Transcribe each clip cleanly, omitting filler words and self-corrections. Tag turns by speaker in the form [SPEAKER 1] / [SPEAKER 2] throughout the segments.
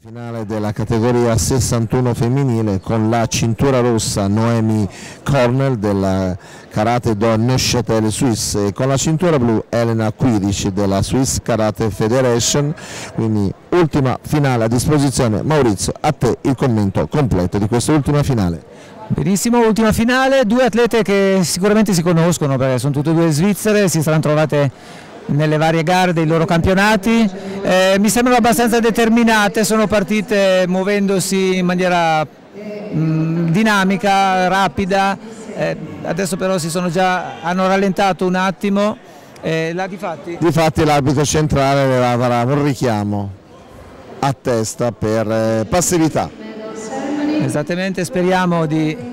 [SPEAKER 1] Finale della categoria 61 femminile con la cintura rossa Noemi Cornell della Karate do Neuchâtel Suisse e con la cintura blu Elena Quiric della Swiss Karate Federation. Quindi ultima finale a disposizione. Maurizio, a te il commento completo di questa ultima finale.
[SPEAKER 2] Benissimo, ultima finale, due atlete che sicuramente si conoscono perché sono tutte e due svizzere, si saranno trovate nelle varie gare dei loro campionati, mi sembrano abbastanza determinate, sono partite muovendosi in maniera dinamica, rapida, adesso però hanno rallentato un attimo,
[SPEAKER 1] difatti l'arbitro centrale le avrà un richiamo a testa per passività.
[SPEAKER 2] Esattamente, speriamo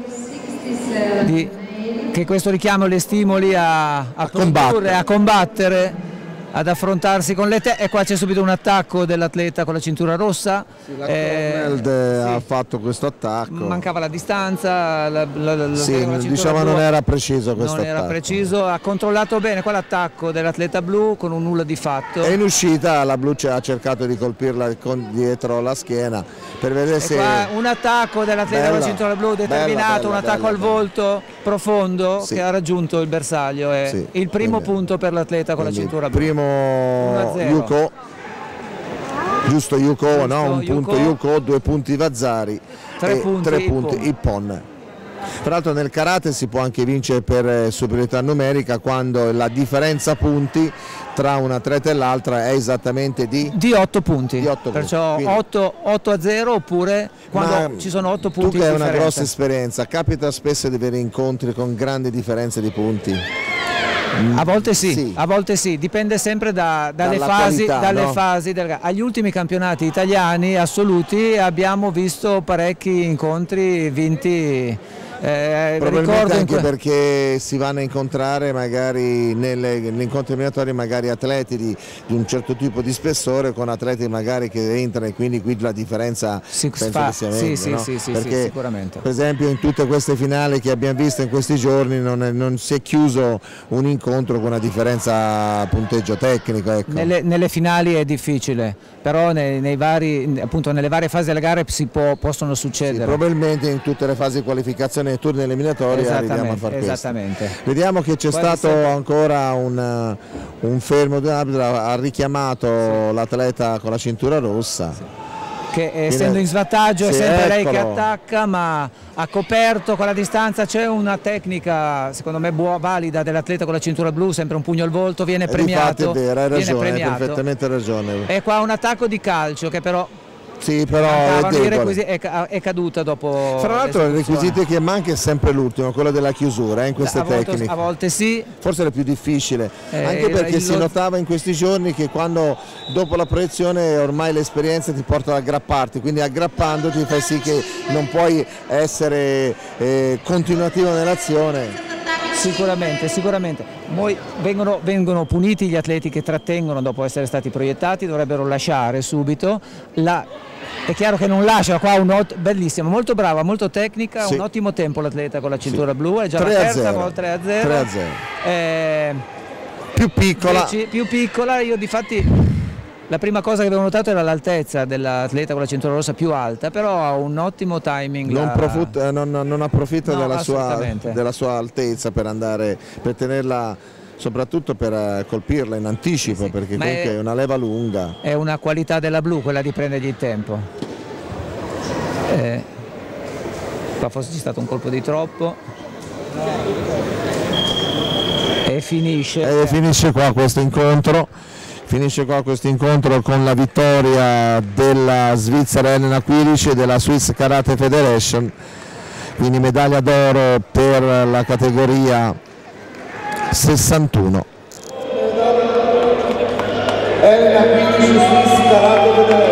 [SPEAKER 2] che questo richiamo le stimoli a combattere, ad affrontarsi con le e qua c'è subito un attacco dell'atleta con la cintura rossa.
[SPEAKER 1] Sì, la Cornell ha fatto questo attacco.
[SPEAKER 2] Mancava la distanza,
[SPEAKER 1] diciamo non era preciso questo attacco.
[SPEAKER 2] Non era preciso, ha controllato bene qua l'attacco dell'atleta blu con un nulla di fatto.
[SPEAKER 1] E in uscita la blu ha cercato di colpirla dietro la schiena per vedere se...
[SPEAKER 2] un attacco dell'atleta con la cintura blu determinato, un attacco al volto profondo che ha raggiunto il bersaglio. È il primo punto per l'atleta con la cintura blu.
[SPEAKER 1] Yuko, giusto Yuko, no? Un punto Yuko, 2 punti Vazzari e 3 punti Ippon. Peraltro nel karate si può anche vincere per superiorità numerica quando la differenza punti tra un atleta e l'altra è esattamente di
[SPEAKER 2] 8 punti, perciò 8-0 oppure quando ci sono 8 punti.
[SPEAKER 1] Tu che hai una grossa esperienza, capita spesso di avere incontri con grandi differenze di punti?
[SPEAKER 2] A volte sì, dipende sempre dalle fasi. Agli ultimi campionati italiani assoluti abbiamo visto parecchi incontri vinti.
[SPEAKER 1] Probabilmente anche perché si vanno a incontrare magari negli incontri eliminatori magari atleti di un certo tipo di spessore con atleti magari che entrano e quindi qui la differenza penso che sia meglio, no? Perché
[SPEAKER 2] sicuramente.
[SPEAKER 1] Per esempio in tutte queste finali che abbiamo visto in questi giorni non si è chiuso un incontro con una differenza punteggio tecnico, ecco.
[SPEAKER 2] Nelle finali è difficile, però nelle varie fasi delle gare possono succedere.
[SPEAKER 1] Probabilmente in tutte le fasi di qualificazione nei turni eliminatori arriviamo a far questo. Vediamo che c'è stato ancora un fermo di un arbitro, ha richiamato l'atleta con la cintura rossa.
[SPEAKER 2] Che essendo in svantaggio è sempre lei che attacca, ma ha coperto con la distanza. C'è una tecnica secondo me valida dell'atleta con la cintura blu, sempre un pugno al volto, viene premiato.
[SPEAKER 1] Infatti è vero, hai ragione, hai perfettamente ragione.
[SPEAKER 2] E qua un attacco di calcio che però è caduta dopo.
[SPEAKER 1] Fra l'altro il requisito che manca è sempre l'ultimo, quello della chiusura in queste tecniche.
[SPEAKER 2] A volte sì.
[SPEAKER 1] Forse è il più difficile, anche perché si notava in questi giorni che quando dopo la proiezione ormai l'esperienza ti porta ad aggrapparti, quindi aggrappandoti fai sì che non puoi essere continuativo nell'azione.
[SPEAKER 2] Sicuramente. Vengono puniti gli atleti che trattengono dopo essere stati proiettati, dovrebbero lasciare subito. È chiaro che non lascia, qua bellissimo, molto brava, molto tecnica, un ottimo tempo l'atleta con la cintura blu, è già la terza volta 3-0.
[SPEAKER 1] Più piccola,
[SPEAKER 2] io difatti la prima cosa che avevo notato era l'altezza dell'atleta con la cintura rossa più alta, però ha un ottimo timing.
[SPEAKER 1] Non approfitta della sua altezza per tenerla, soprattutto per colpirla in anticipo, perché comunque è una leva lunga.
[SPEAKER 2] È una qualità della blu quella di prendergli il tempo. Qua forse c'è stato un colpo di troppo. E finisce
[SPEAKER 1] qua questo incontro. Finisce qua questo incontro con la vittoria della Svizzera Elena Quiric e della Swiss Karate Federation, quindi medaglia d'oro per la categoria 61. Elena Quiric, Swiss Karate Federation.